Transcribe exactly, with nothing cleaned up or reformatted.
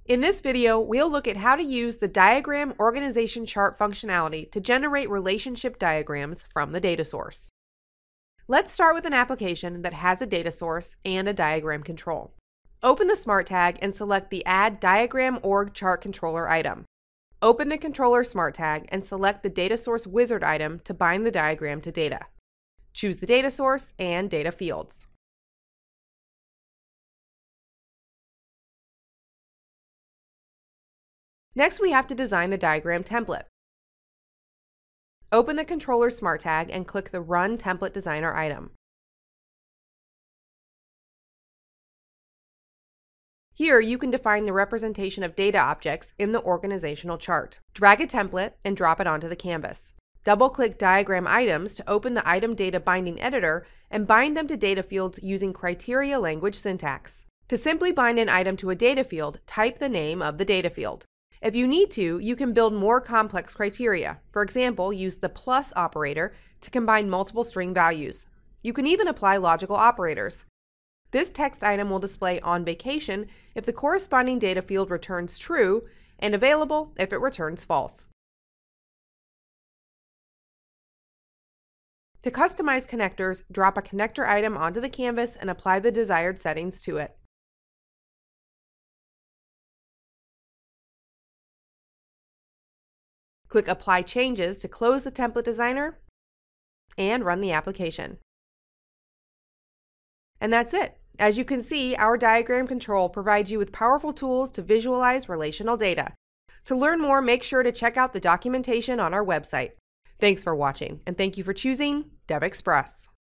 In this video, we'll look at how to use the Diagram Organization Chart functionality to generate relationship diagrams from the data source. Let's start with an application that has a data source and a diagram control. Open the Smart tag and select the Add Diagram Org Chart Controller item. Open the Controller Smart tag and select the Data Source Wizard item to bind the diagram to data. Choose the data source and data fields. Next, we have to design the diagram template. Open the Controller Smart tag and click the Run Template Designer item. Here, you can define the representation of data objects in the organizational chart. Drag a template and drop it onto the canvas. Double-click Diagram Items to open the Item Data Binding Editor and bind them to data fields using criteria language syntax. To simply bind an item to a data field, type the name of the data field. If you need to, you can build more complex criteria. For example, use the plus operator to combine multiple string values. You can even apply logical operators. This text item will display on vacation if the corresponding data field returns true and available if it returns false. To customize connectors, drop a connector item onto the canvas and apply the desired settings to it. Click Apply Changes to close the template designer and run the application. And that's it. As you can see, our diagram control provides you with powerful tools to visualize relational data. To learn more, make sure to check out the documentation on our website. Thanks for watching, and thank you for choosing DevExpress.